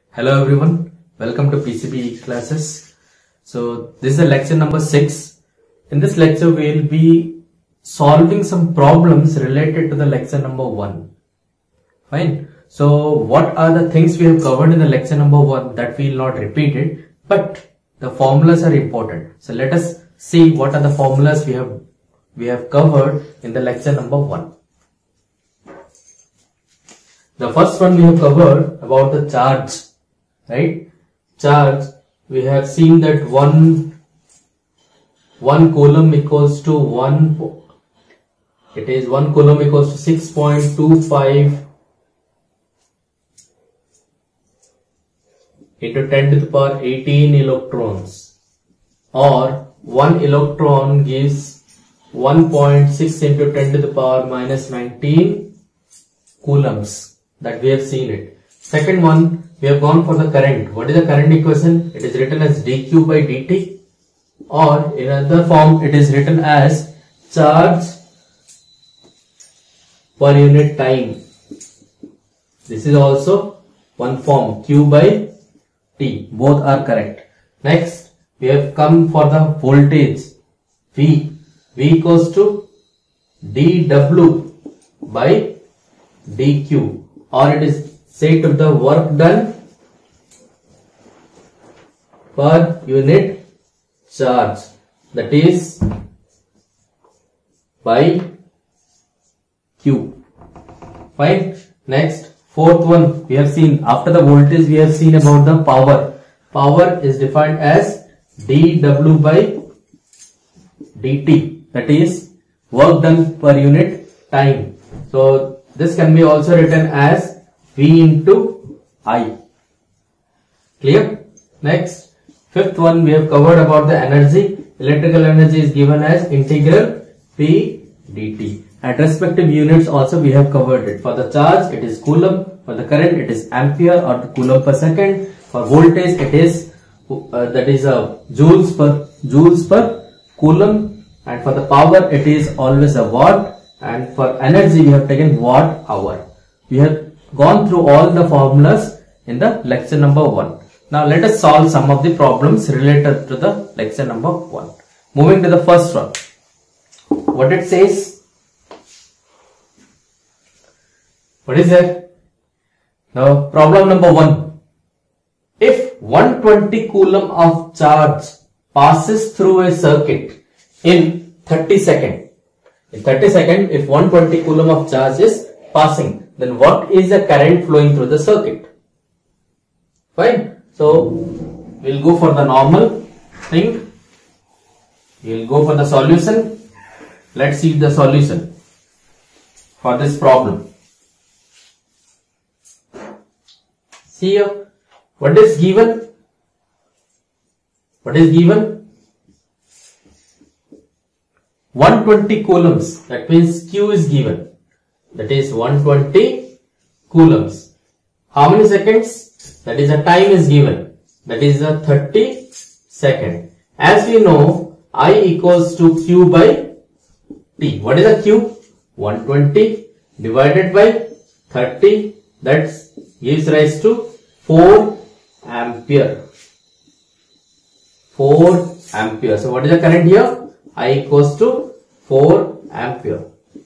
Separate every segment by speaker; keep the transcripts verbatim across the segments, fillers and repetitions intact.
Speaker 1: Hello everyone, welcome to P C B classes. So this is a lecture number six. In this lecture we will be solving some problems related to the lecture number one. Fine. So what are the things we have covered in the lecture number one that we will not repeat it, but the formulas are important. So let us see what are the formulas we have we have covered in the lecture number one. The first one we have covered about the charge. Right, charge. We have seen that one one coulomb equals to one. It is one coulomb equals to six point two five into ten to the power eighteen electrons, or one electron gives one point six into ten to the power minus nineteen coulombs. That we have seen it. Second one. We have gone for the current. What is the current equation? It is written as dq by dt, or in another form it is written as charge per unit time. This is also one form, q by t. Both are correct. Next, we have come for the voltage. V. V equals to dw by dq, or it is say to the work done per unit charge, that is by Q. Fine. Next, fourth one we have seen after the voltage, we have seen about the power. Power is defined as dw by dt, that is work done per unit time. So this can be also written as V into I. Clear? Next, fifth one we have covered about the energy. Electrical energy is given as integral P dt. At respective units also we have covered it. For the charge it is coulomb. For the current it is ampere or the coulomb per second. For voltage it is uh, that is a uh, joules per joules per coulomb. And for the power it is always a watt. And for energy we have taken watt hour. We have gone through all the formulas in the lecture number one. Now let us solve some of the problems related to the lecture number one. Moving to the first one. What it says? What is there? Now problem number one. If one hundred twenty coulomb of charge passes through a circuit in thirty seconds. In thirty seconds, if one hundred twenty coulomb of charge is passing, then what is the current flowing through the circuit? Fine. So we'll go for the normal thing. We'll go for the solution. Let's see the solution for this problem. See here, what is given? What is given? one hundred twenty coulombs. That means Q is given. That is one hundred twenty coulombs. How many seconds? That is a time is given. That is a thirty second. As we know, I equals to Q by T. What is a Q? one hundred twenty divided by thirty. That gives rise to four ampere. four ampere. So what is the current here? I equals to four ampere.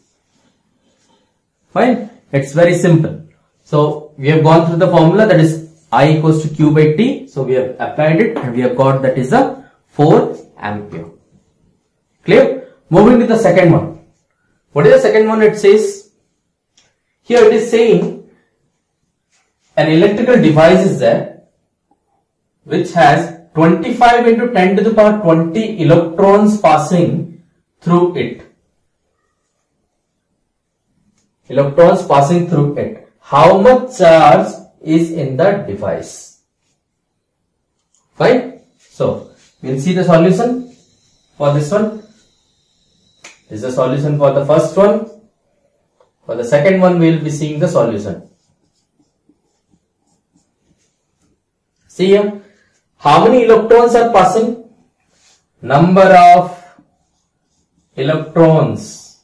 Speaker 1: Fine. It's very simple. So we have gone through the formula, that is I equals to Q by T. So we have applied it and we have got that is a four ampere. Clear? Moving to the second one. What is the second one? It says, here it is saying an electrical device is there which has twenty-five into ten to the power twenty electrons passing through it. Electrons passing through it. How much charge is in the device? Fine. So we'll see the solution for this one. This is the solution for the first one. For the second one we will be seeing the solution. See here. How many electrons are passing? Number of electrons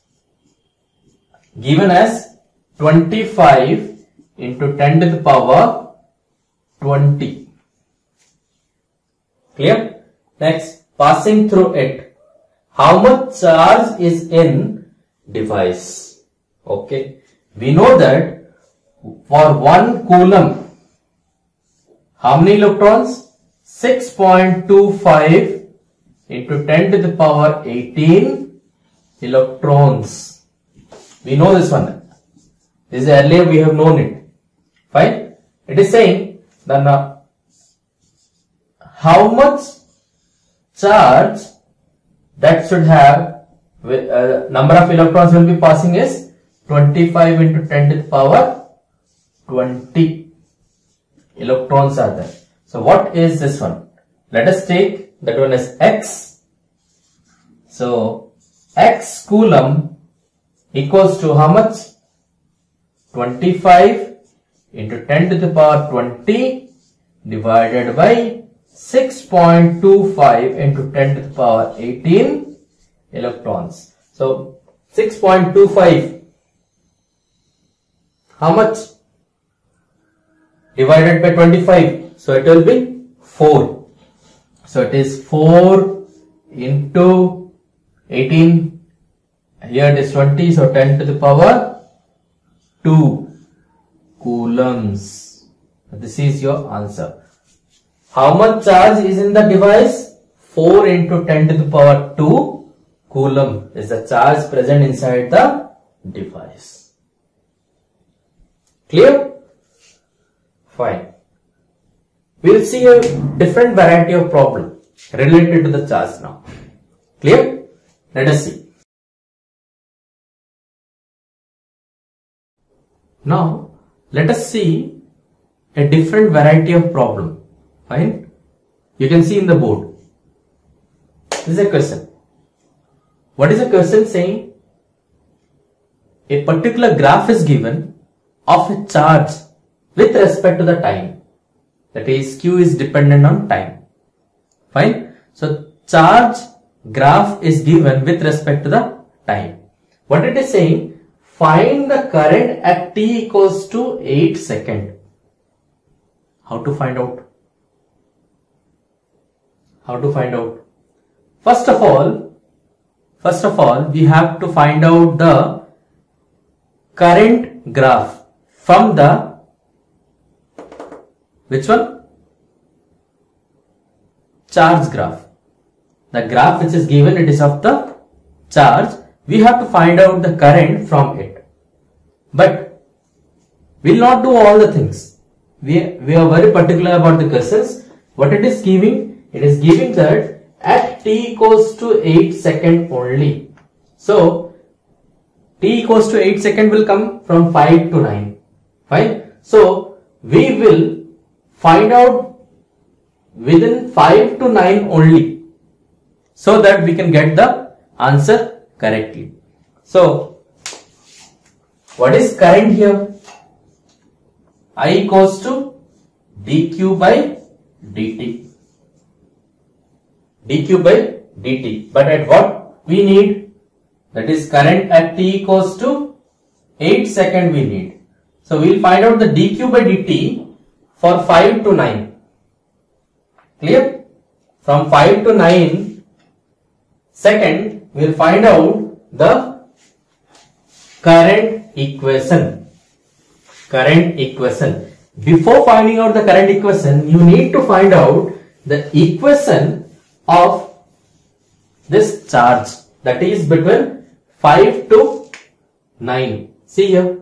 Speaker 1: given as twenty-five into ten to the power twenty. Clear? Next, passing through it. How much charge is in device? Okay. We know that for one coulomb, how many electrons? six point two five into ten to the power eighteen electrons. We know this one. This is earlier we have known it. Fine. It is saying then uh, how much charge that should have with, uh, number of electrons will be passing is twenty-five into ten to the power twenty electrons are there. So what is this one? Let us take that one as x. So x coulomb equals to how much? twenty-five into ten to the power twenty divided by six point two five into ten to the power eighteen electrons. So six point two five, how much? Divided by twenty-five, so it will be four. So it is four into eighteen, here it is twenty, so ten to the power two coulombs. This is your answer. How much charge is in the device? four into ten to the power two coulomb is the charge present inside the device. Clear? Fine. We will see a different variety of problem related to the charge now. Clear? Let us see. Now, let us see a different variety of problem. Fine. You can see in the board. This is a question. What is the question saying? A particular graph is given of a charge with respect to the time. That is, Q is dependent on time. Fine. So, charge graph is given with respect to the time. What it is saying? Find the current at t equals to eight seconds. How to find out? How to find out? First of all, first of all, we have to find out the current graph from the which one? Charge graph. The graph which is given, it is of the charge. We have to find out the current from it. But we will not do all the things. We, we are very particular about the questions. What it is giving? It is giving that at t equals to eight seconds only. So, t equals to eight seconds will come from five to nine. Fine. So, we will find out within five to nine only, so that we can get the answer correctly. So, what is current here? I equals to dq by dt. dq by dt. But at what we need? That is current at t equals to eight seconds we need. So, we will find out the dq by dt for five to nine. Clear? From five to nine second, we will find out the current equation. Current equation. Before finding out the current equation, you need to find out the equation of this charge, that is between five to nine. See here.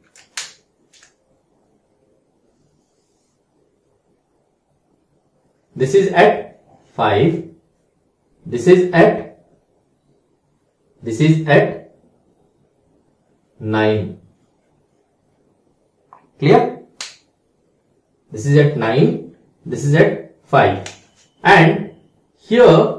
Speaker 1: This is at five, this is at, this is at nine. Clear? This is at nine, this is at five. And here,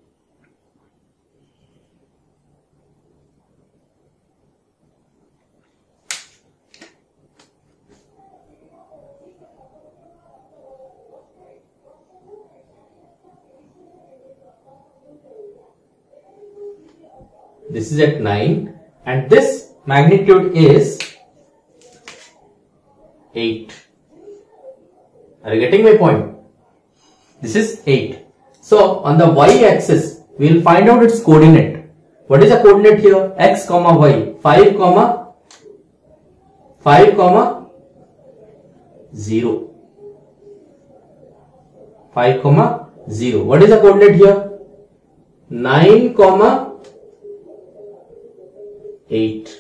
Speaker 1: this is at nine and this magnitude is eight. Are you getting my point? This is eight. So on the y-axis, we will find out its coordinate. What is the coordinate here? X comma y. five comma five comma zero. five comma zero. What is the coordinate here? nine comma eight.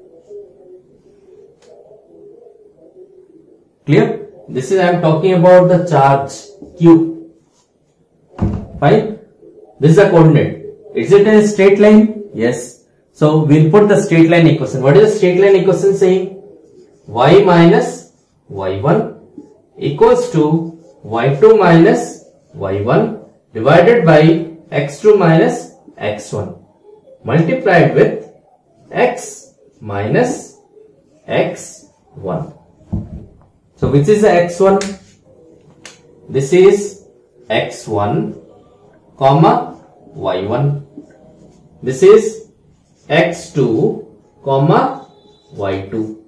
Speaker 1: Clear? This is I am talking about the charge Q. Fine. This is the coordinate. Is it a straight line? Yes. So we'll put the straight line equation. What is the straight line equation saying? Y minus y one equals to y two minus y one divided by x two minus x one multiplied with x minus x one. So which is the x one? This is x one comma y one. This is x two comma y two.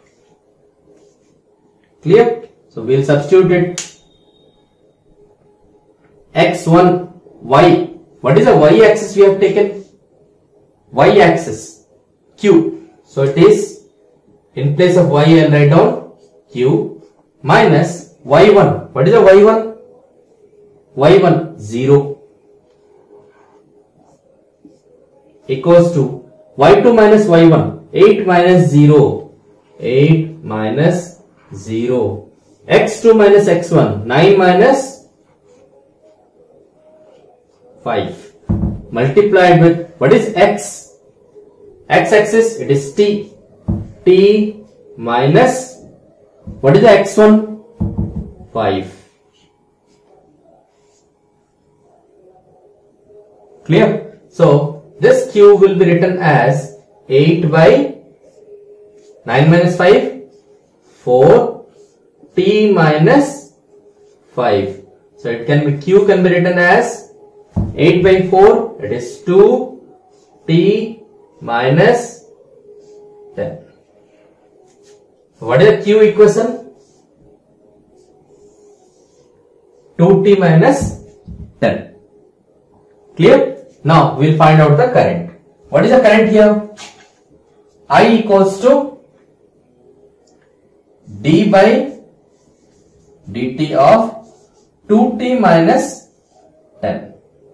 Speaker 1: Clear? So we'll substitute it. x one y. What is the y-axis we have taken? Y-axis Q. So it is, in place of y I'll write down Q minus y one. What is the y one? y one zero equals to y two minus y one. eight minus zero. eight minus zero. x two minus x one. nine minus five multiplied with what is x? X axis, it is t. T minus what is the x one? five. Clear? So this q will be written as eight by nine minus five, four, t minus five. So it can be, q can be written as eight by four, it is two, t minus ten. What is the q equation? two t minus ten. Clear? Now we will find out the current. What is the current here? I equals to d by dt of two t minus ten.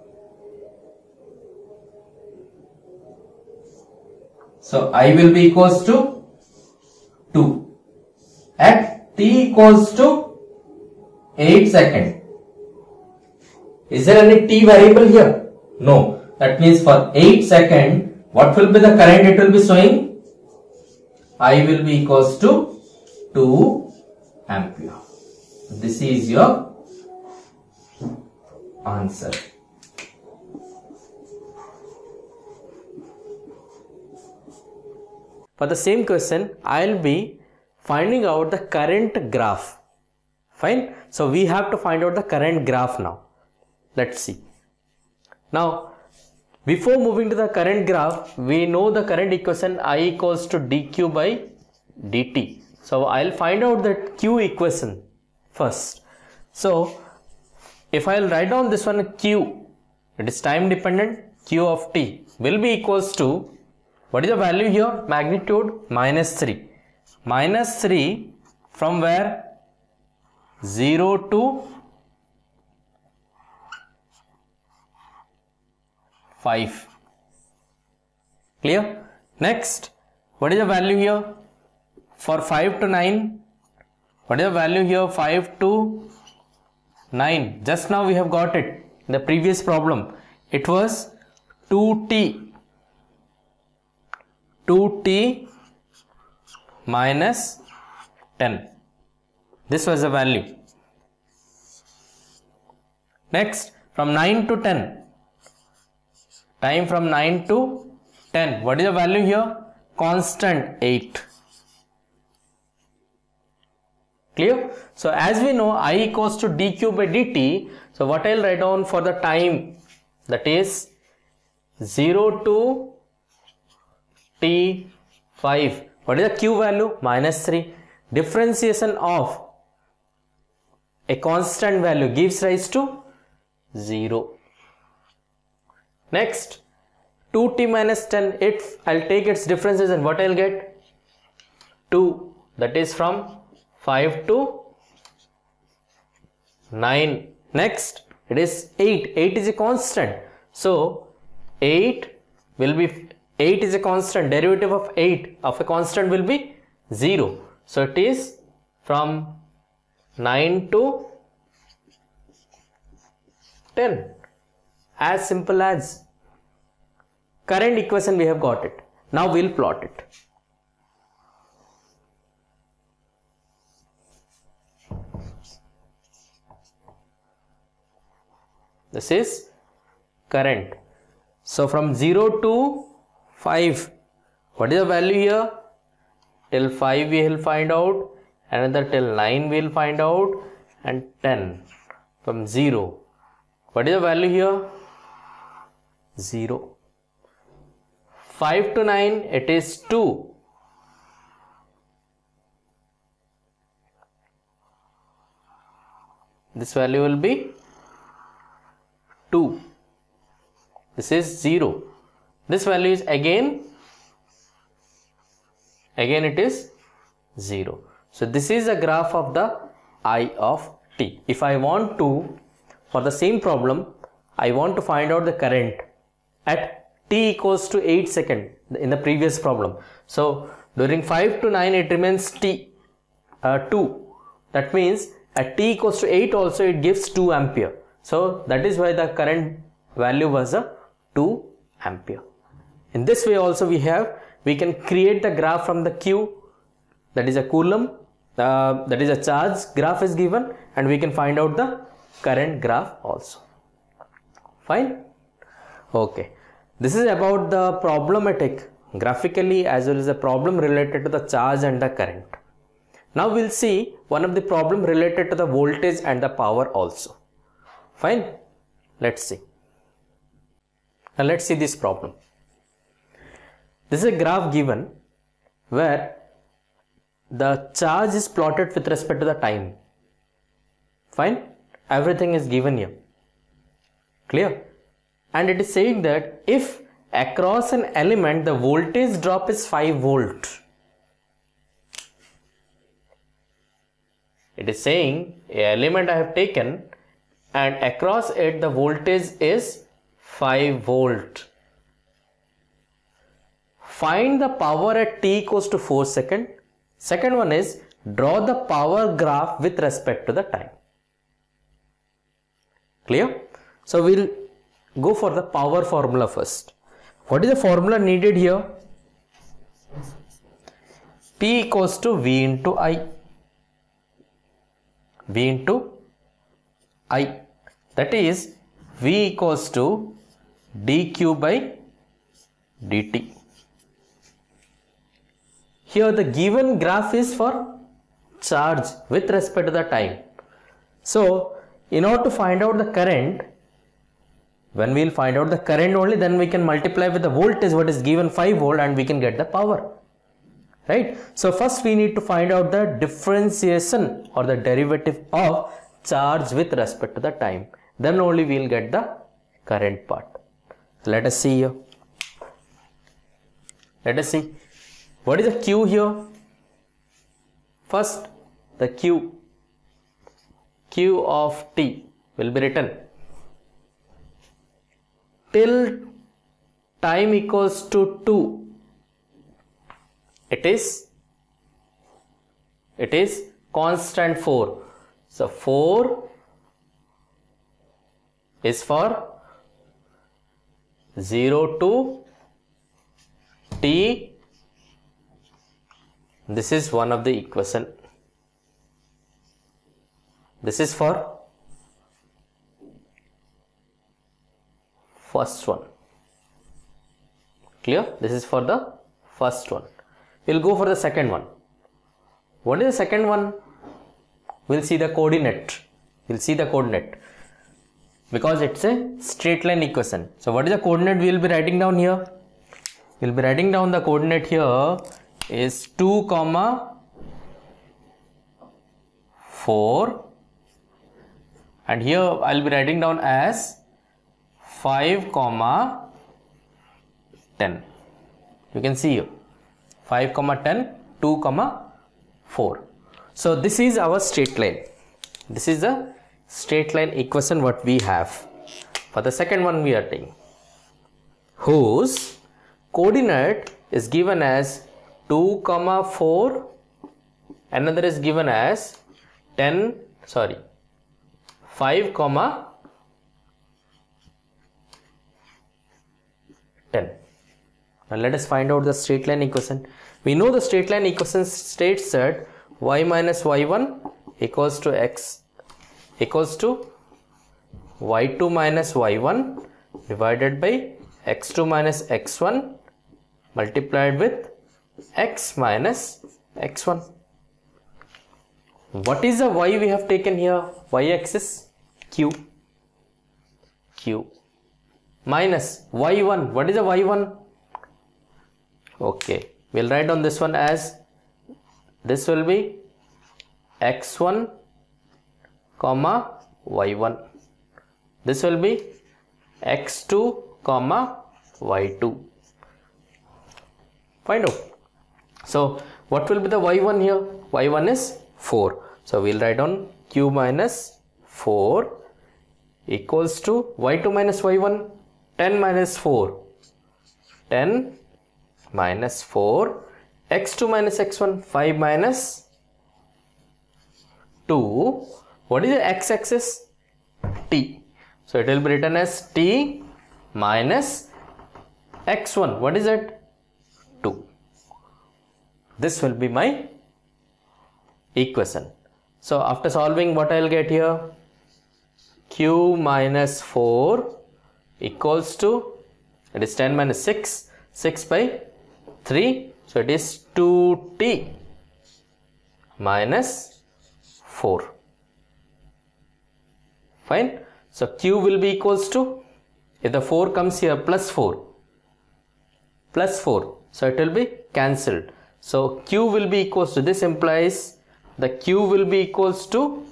Speaker 1: So I will be equals to two. At t equals to eight seconds. Is there any t variable here? No. That means for eight seconds, what will be the current it will be showing? I will be equals to two ampere. This is your answer. For the same question, I will be finding out the current graph. Fine. So we have to find out the current graph now. Let's see. Now, before moving to the current graph, we know the current equation I equals to dq by dt. So I'll find out that q equation first. So if I'll write down this one q, it is time dependent, q of t will be equals to, what is the value here? Magnitude minus three. Minus three from where? zero to five. Clear? Next, what is the value here? For five to nine, what is the value here? five to nine. Just now we have got it in the previous problem. It was two t. two t minus ten. This was the value. Next, from nine to ten. Time from nine to ten. What is the value here? Constant eight. Clear? So as we know, I equals to dq by dt. So what I'll write down for the time, that is zero to t five. What is the q value? Minus three. Differentiation of a constant value gives rise to zero. Next, two t minus ten, if I'll take its differences, and what I'll get? two, that is from five to nine. Next, it is eight. eight is a constant. So, eight will be, eight is a constant. Derivative of eight of a constant will be zero. So, it is from nine to ten. As simple as. Current equation we have got it. Now, we'll plot it. This is current. So, from zero to five, what is the value here? Till five we will find out, another till nine we will find out, and ten. From zero, what is the value here? zero. five to nine, it is two. This value will be two. This is zero. This value is again, again it is zero. So, this is a graph of the I of t. If I want to, for the same problem, I want to find out the current at t equals to eight second in the previous problem. So, during five to nine it remains t uh, two. That means at t equals to eight also it gives two ampere. So, that is why the current value was a two ampere. In this way also we have, we can create the graph from the Q, that is a coulomb, uh, that is a charge graph is given, and we can find out the current graph also. Fine. Okay. This is about the problematic graphically as well as the problem related to the charge and the current. Now we will see one of the problem related to the voltage and the power also. Fine. Let's see. Now let's see this problem. This is a graph given where the charge is plotted with respect to the time. Fine. Everything is given here. Clear? And it is saying that if across an element the voltage drop is five volt. It is saying a element I have taken and across it the voltage is five volt. Find the power at t equals to four second. Second one is draw the power graph with respect to the time. Clear? So we'll go for the power formula first. What is the formula needed here? P equals to V into I. V into I. That is V equals to dq by dt. Here the given graph is for charge with respect to the time. So in order to find out the current, when we will find out the current only, then we can multiply with the voltage what is given five volt and we can get the power. Right. So first we need to find out the differentiation or the derivative of charge with respect to the time. Then only we will get the current part. Let us see here. Let us see. What is the Q here? First, the Q. Q of t will be written till time equals to two. It is, it is constant four. So four is for zero to t. This is one of the equation. This is for first one. Clear? This is for the first one. We'll go for the second one. What is the second one? We'll see the coordinate. We'll see the coordinate because it's a straight line equation. So what is the coordinate we will be writing down here? We'll be writing down the coordinate here is two comma four and here I'll be writing down as five comma ten. You can see here five comma ten, two comma four. So this is our straight line. This is the straight line equation what we have. For the second one we are taking, whose coordinate is given as two comma four, another is given as ten, sorry, five comma ten. Now let us find out the straight line equation. We know the straight line equation states that y minus y one equals to x equals to y two minus y one divided by x two minus x one multiplied with x minus x one. What is the y we have taken here? Y axis q, q minus y one. What is the y one? Okay, we'll write on this one as, this will be x one comma y one. This will be x two comma y two. Find out. So what will be the y one here? y one is four. So we'll write on q minus four equals to y two minus y one, ten minus four, ten minus four, x two minus x one, five minus two. What is the x axis? T. So it will be written as t minus x one. What is it? two. This will be my equation. So after solving, what I will get here? Q minus four equals to, it is ten minus six, six by three, so it is two t minus four. Fine. So q will be equals to, if the four comes here, plus four, plus four, so it will be cancelled. So q will be equals to, this implies the q will be equals to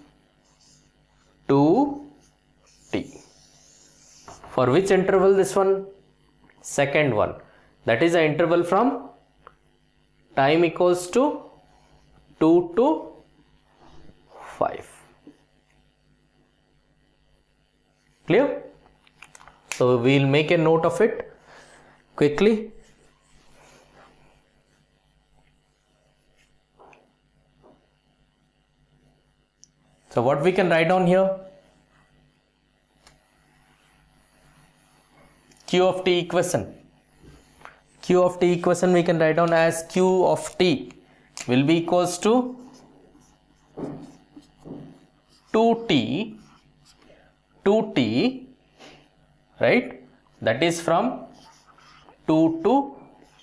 Speaker 1: two t. For which interval this one? Second one. That is the interval from time equals to two to five. Clear? So we'll make a note of it quickly. So what we can write down here? Q of t equation. Q of t equation we can write down as Q of t will be equals to two t, two t, right? That is from two to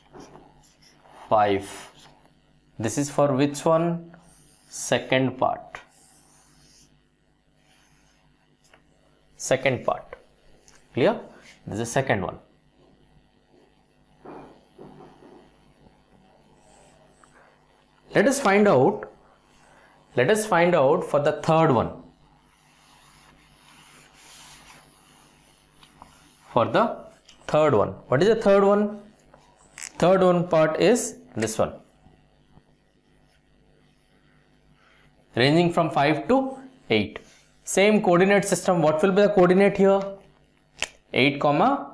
Speaker 1: five. This is for which one? Second part. Second part. Clear? This is the second one. Let us find out, let us find out for the third one. For the third one. What is the third one? Third one part is this one. Ranging from five to eight. Same coordinate system. What will be the coordinate here? eight comma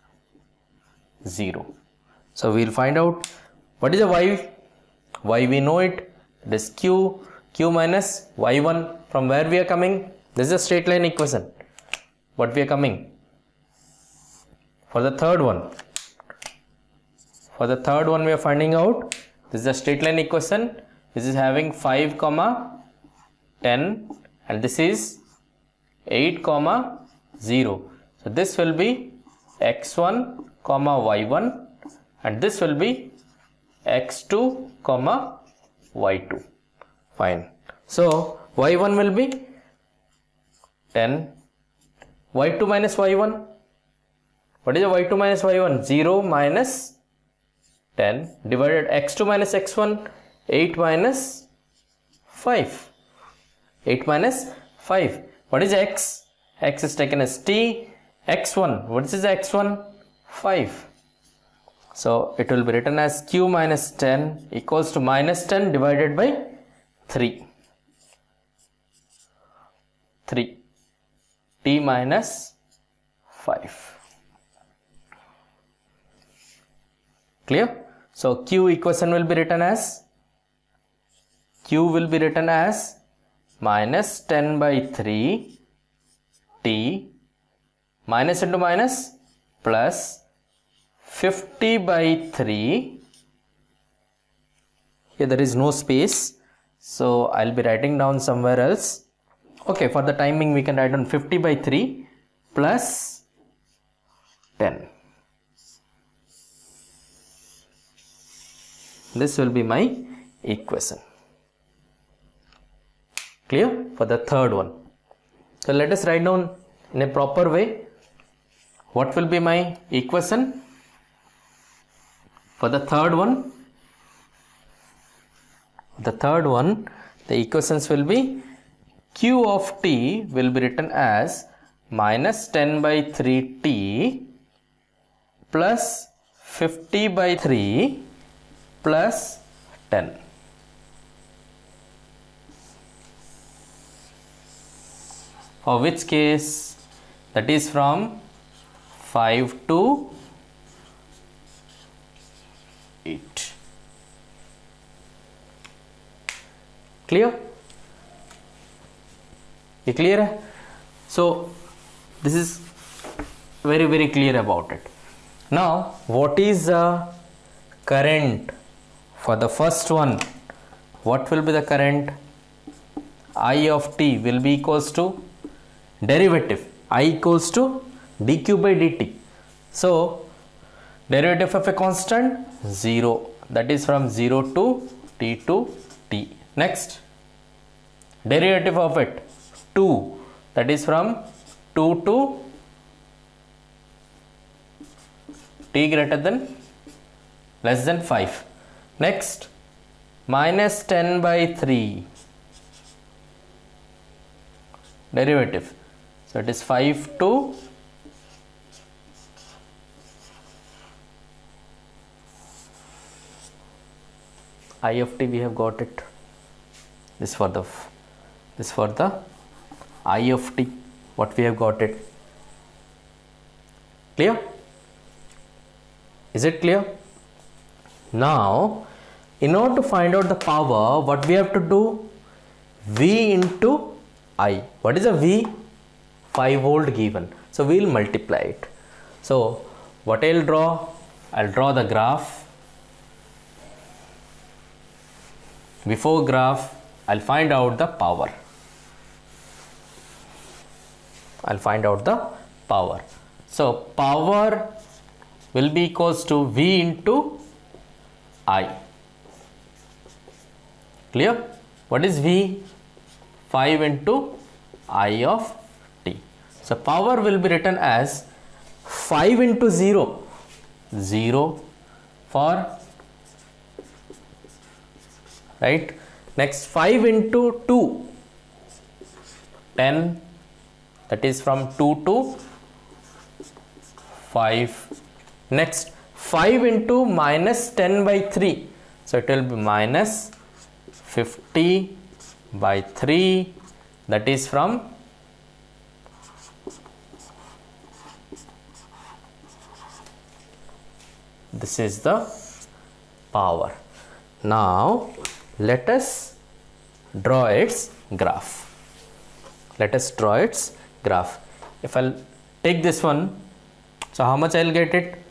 Speaker 1: zero. So we'll find out what is the y. Y we know it. This q, q minus y one. From where we are coming? This is a straight line equation. What we are coming? For the third one. For the third one we are finding out. This is a straight line equation. This is having five comma ten and this is eight comma zero. So this will be x one comma y one and this will be x two comma y two. Fine. So y one will be ten. y two minus y one. What is the y two minus y one? zero minus ten divided x two minus x one. eight minus five. eight minus five. What is x? X is taken as t. x one, what is x one? five. So it will be written as q minus ten equals to minus ten divided by three. three. T minus five. Clear? So q equation will be written as, q will be written as minus ten by three t minus into minus plus fifty by three. Here there is no space, so I'll be writing down somewhere else. Okay, for the timing we can write down fifty by three plus ten. This will be my equation. Clear? For the third one. So let us write down in a proper way. What will be my equation? For the third one, the third one, the equations will be q of t will be written as minus ten by three t plus fifty by three plus ten. For which case, that is from five to eight. Clear? You clear? So this is very very clear about it. Now what is the current for the first one? What will be the current? I of t will be equals to derivative I equals to dq by dt. So derivative of a constant zero, that is from zero to t to t. Next, derivative of it two, that is from two to t greater than less than five. Next, minus ten by three derivative. So it is five to I of t, we have got it. This for the this for the I of t, what we have got it. Clear? Is it clear? Now in order to find out the power, what we have to do? V into I. What is a V? five volt given. So we will multiply it. So what I'll draw? I'll draw the graph. Before graph, I'll find out the power. I'll find out the power. So power will be equals to V into I. Clear? What is V? five into I of t. So power will be written as five into zero, zero for, right? Next, five into two, ten, that is from two to five. Next, five into minus ten by three, so it will be minus fifty by three, that is from this is the power. Now let us draw its graph. Let us draw its graph. If I'll take this one, so how much I'll get it?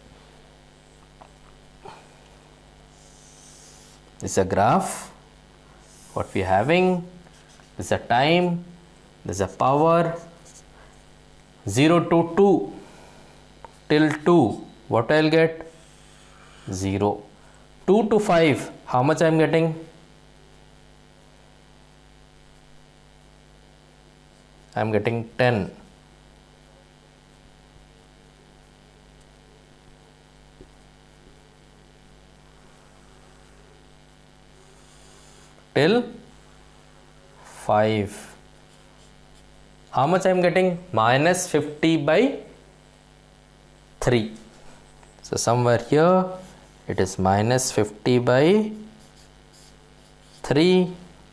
Speaker 1: This is a graph. What we are having, this is a time, this is a power. Zero to two till two, what I'll get? Zero. Two to five, how much I'm getting? I'm getting ten. Till five. how much I am getting? Minus fifty by three. So somewhere here it is minus fifty by three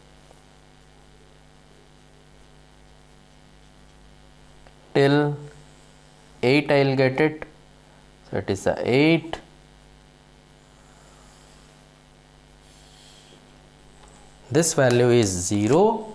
Speaker 1: till eight I will get it. So it is a eight. This value is zero.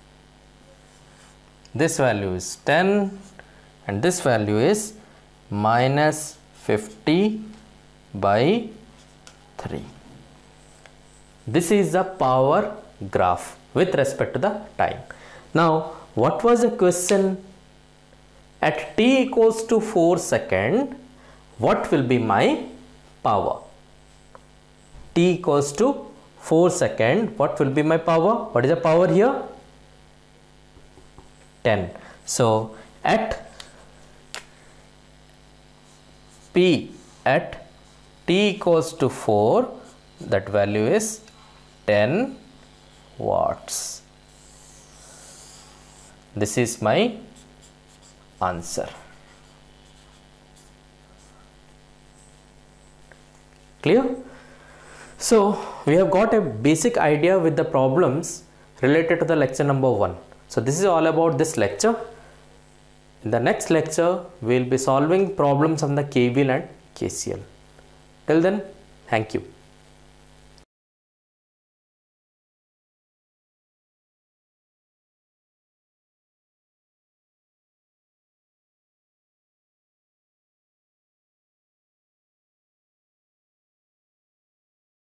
Speaker 1: This value is ten. And this value is minus fifty by three. This is the power graph with respect to the time. Now, what was the question? At t equals to four seconds, what will be my power? T equals to four seconds, what will be my power? What is the power here? ten. So, at P at t equals to four, that value is ten watts. This is my answer. Clear? So we have got a basic idea with the problems related to the lecture number one. So this is all about this lecture. In the next lecture, we will be solving problems on the K V L and K C L. Till then, thank you.